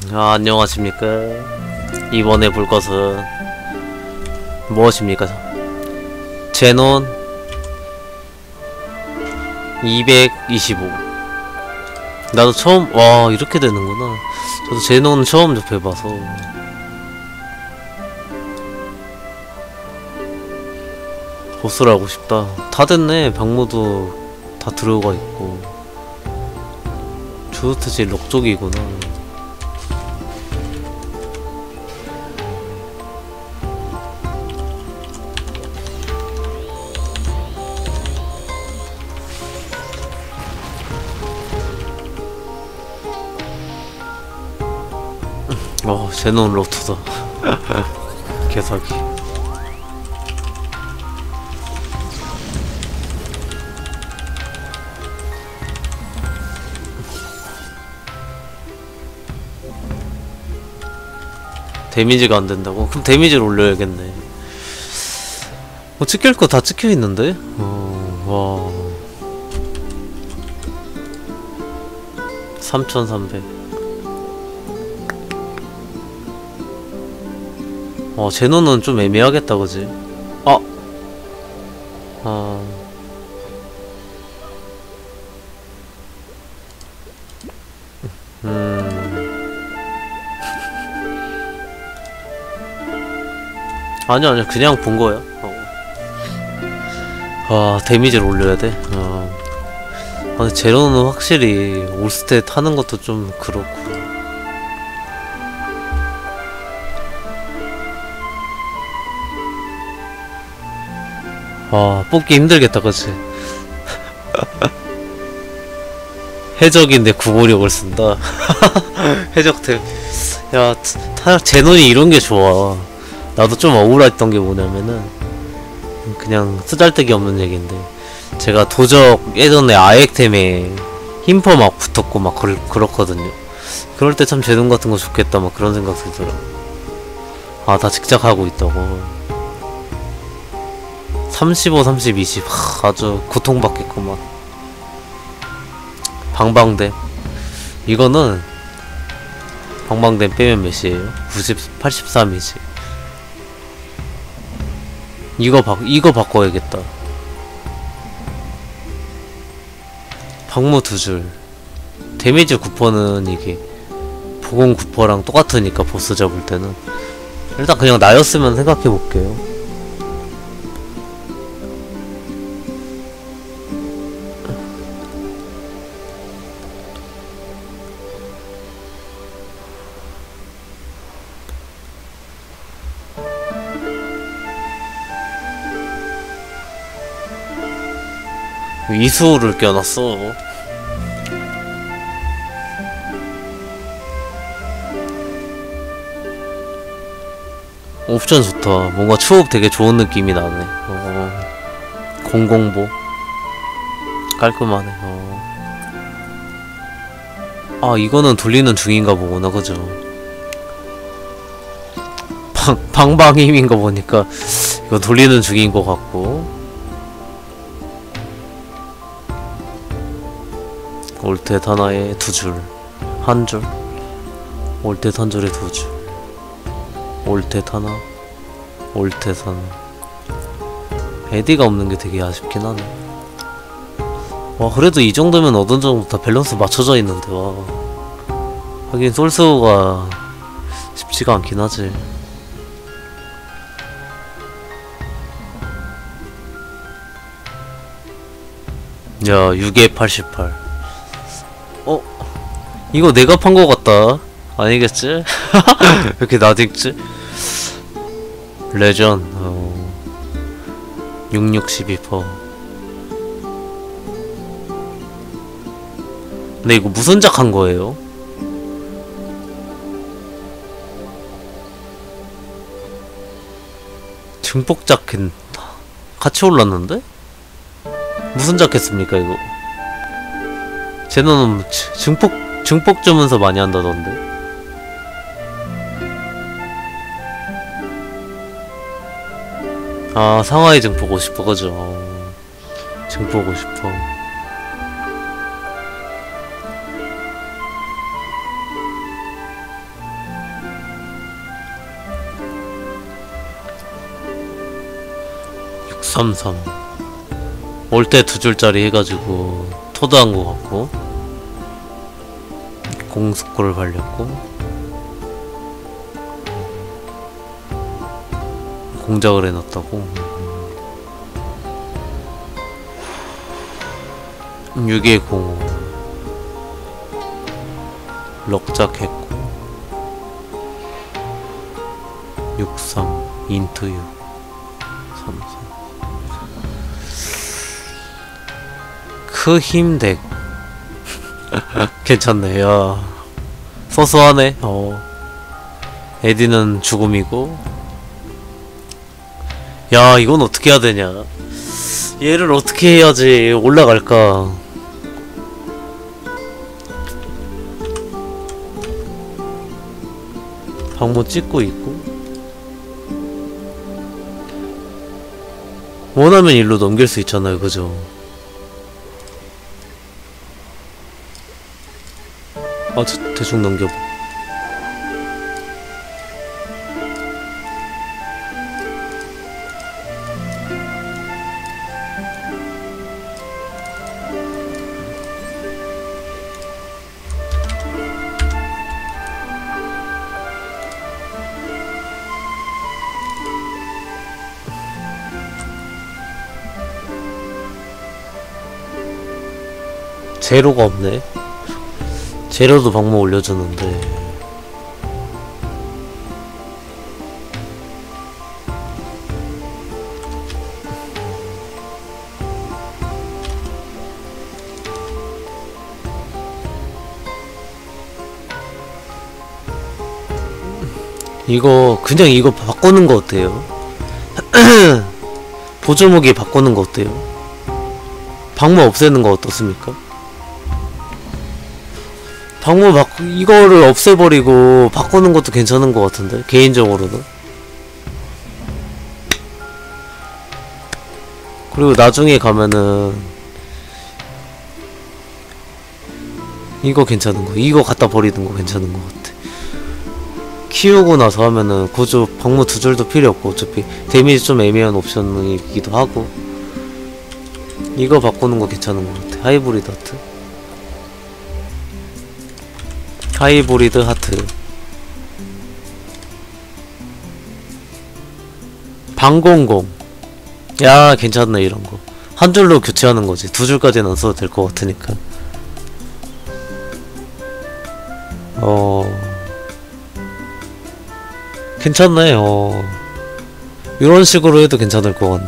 안녕하십니까. 이번에 볼 것은 무엇입니까? 제논 225. 나도 처음, 와, 이렇게 되는구나. 저도 제논 처음 접해봐서. 보스를 하고 싶다. 다 됐네. 병모도 다 들어가 있고. 주스트지 럭쪽이구나. 제논 로트다. 개사기. 데미지가 안 된다고? 그럼 데미지를 올려야겠네. 뭐 찍힐 거 다 찍혀 있는데? 와. 3300. 제노는 좀 애매하겠다, 그지? 아니야, 그냥 본 거야. 데미지를 올려야 돼? 근데 제노는 확실히 올스탯 하는 것도 좀 그렇고. 뽑기 힘들겠다, 그치? 해적인데 구보력을 쓴다. 해적템. 야, 제논이 이런게 좋아. 나도 좀 억울했던 게 뭐냐면은, 그냥 쓰잘데기 없는 얘기인데, 제가 도적 예전에 아액템에 힘퍼 막 붙었고 막 그렇거든요. 그럴 때 참 제논 같은 거 좋겠다, 막 그런 생각 들더라. 다 직작하고 있다고. 35, 30, 20. 아주 고통받겠구만. 방방댐. 이거는 방방댐 빼면 몇이에요? 90, 83이지. 이거 바꿔야겠다. 방무 2줄. 데미지 9%는 이게 보공 9%랑 똑같으니까 보스 잡을 때는. 일단 그냥 나였으면 생각해볼게요. 이수를 껴놨어. 옵션 좋다. 뭔가 추억 되게 좋은 느낌이 나네. 공공보 깔끔하네. 이거는 돌리는 중인가 보구나, 그죠? 방방 힘인 거 보니까 이거 돌리는 중인 것 같고. 올댓 하나에 2줄, 1줄, 올댓 1줄에 2줄, 올댓 하나, 올댓 하나. 에디가 없는 게 되게 아쉽긴 하네. 그래도 이 정도면 어느 정도 다 밸런스 맞춰져 있는데, 하긴 솔스가 쉽지가 않긴 하지. 야, 6에 88. 이거 내가 판 거 같다. 아니겠지? 왜 이렇게 나딕지? 레전 662%. 근데 이거 무슨 작 한 거예요? 증폭작 같이 올랐는데? 무슨 작 했습니까, 이거? 쟤는 증폭 주면서 많이 한다던데. 상하이 증폭 50%, 그죠? 증폭 50%. 633 올 때 두 줄짜리 해가지고 토드한 거 같고 공습골을 발렸고 공작을 해놨다고. 6205 럭작했고 63 인트 6 33 크힘덱 괜찮네. 야 소소하네. 에디는 죽음이고. 야 이건 어떻게 해야 되냐. 얘를 어떻게 해야지 올라갈까. 방문 찍고 있고 원하면 일로 넘길 수 있잖아요. 그죠? 아, 대충 넘겨봐. 제로가 없네. 제로도 방문 올려주는데. 이거 그냥 이거 바꾸는 거 어때요? 보조무기 바꾸는 거 어때요? 방문 없애는 거 어떻습니까? 방문 이거를 없애버리고 바꾸는 것도 괜찮은 것 같은데 개인적으로는. 그리고 나중에 가면은 이거 괜찮은 거, 이거 갖다 버리는 거 괜찮은 것 같아. 키우고 나서 하면은 구조 방문 두 줄도 필요 없고 어차피 데미지 좀 애매한 옵션이기도 하고. 이거 바꾸는 거 괜찮은 것 같아. 하이브리드 하트. 하이브리드 하트. 방공공. 야 괜찮네 이런거. 한 줄로 교체하는 거지. 두 줄까지는 안 써도 될 것 같으니까. 괜찮네. 이런 식으로 해도 괜찮을 것 같네.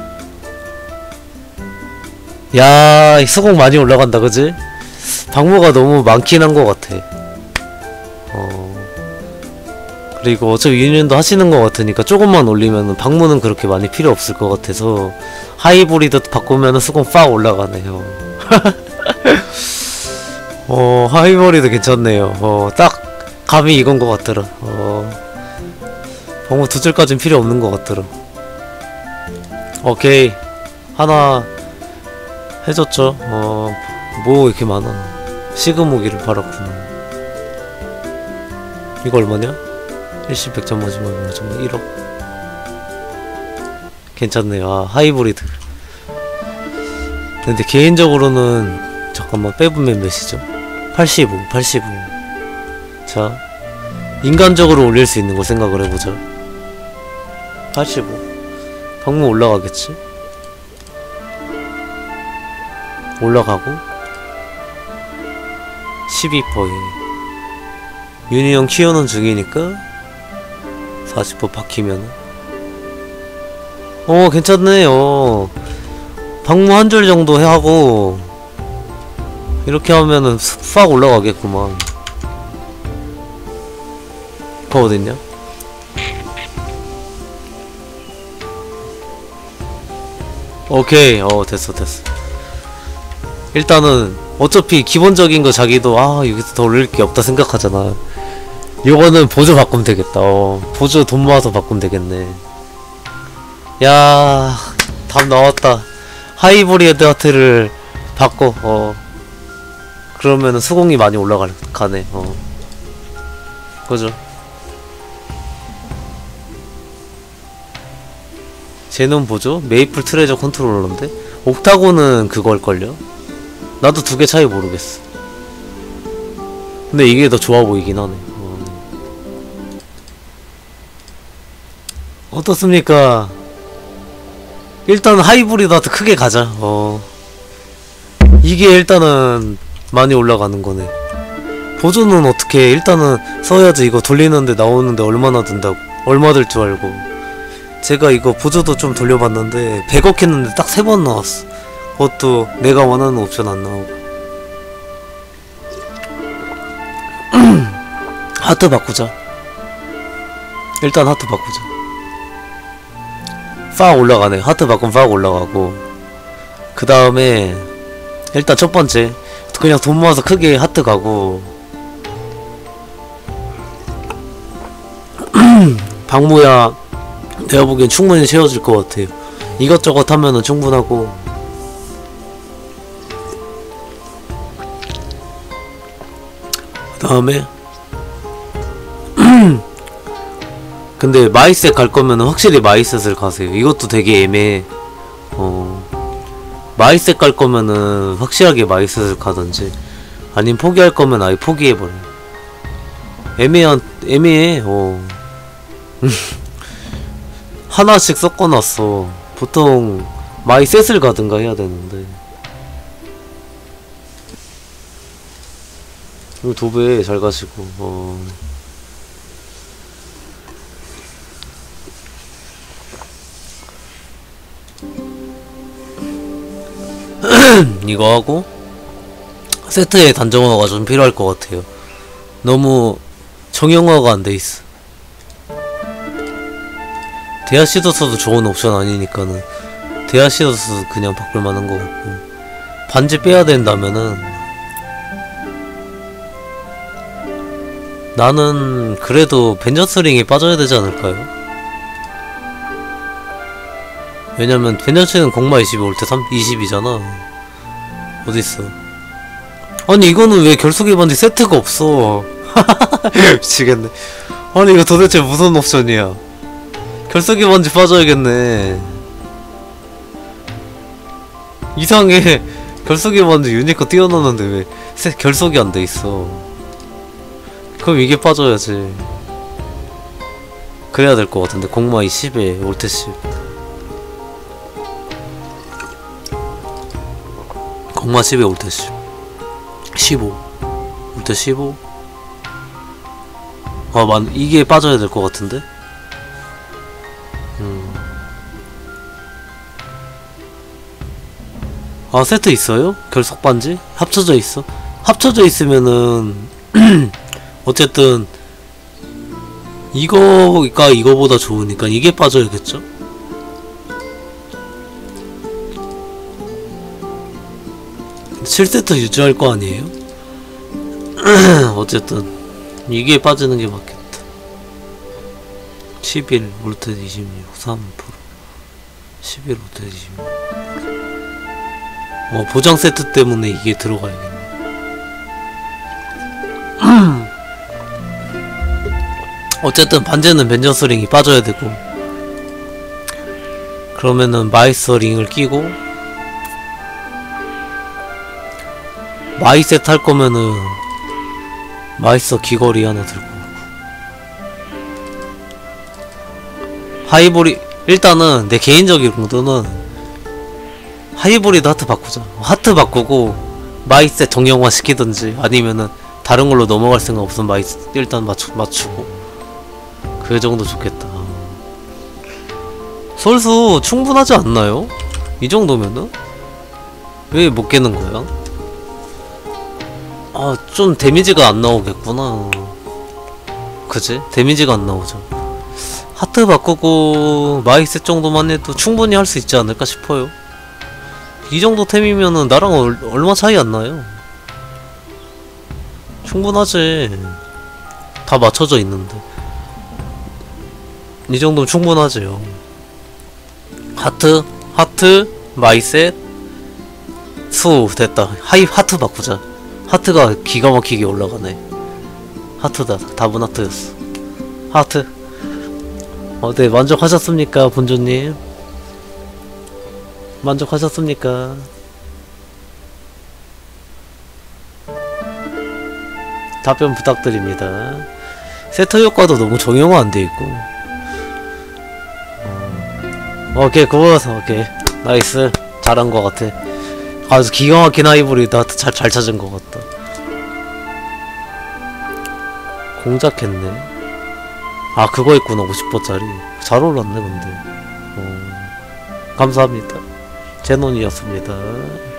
야 수공 많이 올라간다 그지? 방모가 너무 많긴 한 것 같아. 그리고 어차피 유니언도 하시는 것 같으니까 조금만 올리면은 방문은 그렇게 많이 필요 없을 것 같아서 하이브리드 바꾸면은 수공 팍 올라가네요. 하이브리드 괜찮네요. 딱 감이 이건 것 같더라. 방문 두 줄까진 필요 없는 것 같더라. 오케이 하나 해줬죠. 뭐 이렇게 많아. 시그무기를 팔았구나. 이거 얼마냐? 일시 100점 마지막에 정말 1억. 괜찮네요. 아 하이브리드. 근데 개인적으로는 잠깐만 빼보면 몇이죠? 85 자 인간적으로 올릴 수 있는 거 생각을 해보자. 85 방문 올라가겠지? 올라가고 12%에 유니언 키우는 중이니까 40% 박히면은 괜찮네요. 방문 한 줄 정도 하고 이렇게 하면은 싹 올라가겠구만. 그거 어딨냐? 오케이 됐어 일단은 어차피 기본적인 거 자기도 여기서 더 올릴 게 없다 생각하잖아. 이거는 보조 바꾸면 되겠다. 보조 돈 모아서 바꾸면 되겠네. 야 답 나왔다. 하이브리드 하트를 바꿔. 그러면은 수공이 많이 올라가네. 그죠? 제논 보조? 메이플 트레저 컨트롤러인데? 옥타곤은 그걸걸요? 나도 두 개 차이 모르겠어. 근데 이게 더 좋아 보이긴 하네. 어떻습니까? 일단 하이브리드한테 크게 가자. 이게 일단은 많이 올라가는 거네. 보조는 어떻게 일단은 써야지. 이거 돌리는데 나오는데 얼마나 든다고. 얼마 들 줄 알고. 제가 이거 보조도 좀 돌려봤는데 100억 했는데 딱 3번 나왔어. 그것도 내가 원하는 옵션 안 나오고. 하트 바꾸자. 일단 하트 바꾸자. 팍 올라가네. 하트 바꾸면 팍 올라가고. 그 다음에 일단 첫 번째 그냥 돈 모아서 크게 하트 가고. 박무야 내가 보기엔 충분히 채워질 것 같아요. 이것저것 하면은 충분하고. 그 다음에 근데 마이셋 갈 거면은 확실히 마이셋을 가세요. 이것도 되게 애매해. 마이셋 갈 거면은 확실하게 마이셋을 가든지 아니면 포기할 거면 아예 포기해버려. 애매해. 하나씩 섞어놨어. 보통 마이셋을 가든가 해야 되는데. 이거 도배 잘 가시고. 이거 하고 세트에 단정화가 좀 필요할 것 같아요. 너무 정형화가 안 돼있어. 데아시더스도 좋은 옵션 아니니까는 데아시더스 그냥 바꿀만한 것 같고. 반지 빼야 된다면은 나는 그래도 벤저스링이 빠져야 되지 않을까요? 왜냐면 벤저스링은 공마 20이 올 때 20이잖아 어딨어. 아니 이거는 왜 결속의 반지 세트가 없어. 미치겠네. 아니 이거 도대체 무슨 옵션이야. 결속의 반지 빠져야겠네. 이상해. 결속의 반지 유니크 띄워놓는데 왜 결속이 안 돼있어. 그럼 이게 빠져야지. 그래야 될 것 같은데. 공마 10에 올테 10. 공마 10에 올테 10. 15 올테 15. 이게 빠져야 될 것 같은데. 세트 있어요? 결속 반지? 합쳐져 있어? 합쳐져 있으면은 어쨌든 이거가 이거보다 좋으니까 이게 빠져야겠죠? 칠 세트 유지할 거 아니에요? 어쨌든 이게 빠지는 게 맞겠다. 11 올트 26 3% 11 올트 26. 보장 세트 때문에 이게 들어가야겠네. 어쨌든 반지는 벤저스링이 빠져야 되고. 그러면은 마이스링을 끼고 마이셋 할 거면은 마이서 귀걸이 하나 들고. 하이브리 일단은 내 개인적인 공도는 하이브리드 하트 바꾸자. 하트 바꾸고 마이셋 정형화 시키든지 아니면은 다른 걸로 넘어갈 생각 없으면 마이셋 일단 맞추고. 그 정도 좋겠다. 솔수 충분하지 않나요? 이 정도면은? 왜 못 깨는 거야? 좀 데미지가 안 나오겠구나. 그치? 데미지가 안 나오죠. 하트 바꾸고 마이셋 정도만 해도 충분히 할 수 있지 않을까 싶어요. 이 정도 템이면은 나랑 얼마 차이 안 나요. 충분하지. 다 맞춰져 있는데. 이 정도면 충분하지요. 하트, 마이셋, 수, 됐다. 하트 바꾸자. 하트가 기가 막히게 올라가네. 하트다. 답은 하트였어. 하트. 네, 만족하셨습니까, 본조님? 만족하셨습니까? 답변 부탁드립니다. 세터 효과도 너무 정형화 안 돼 있고. 오케이, 그거서 오케이. 나이스. 잘한 것 같아. 아주 기가 막힌 하이브리 나한테 잘 찾은 것 같다. 공작했네. 아, 그거 있구나. 50%짜리. 잘 올랐네, 근데. 감사합니다. 제논이었습니다.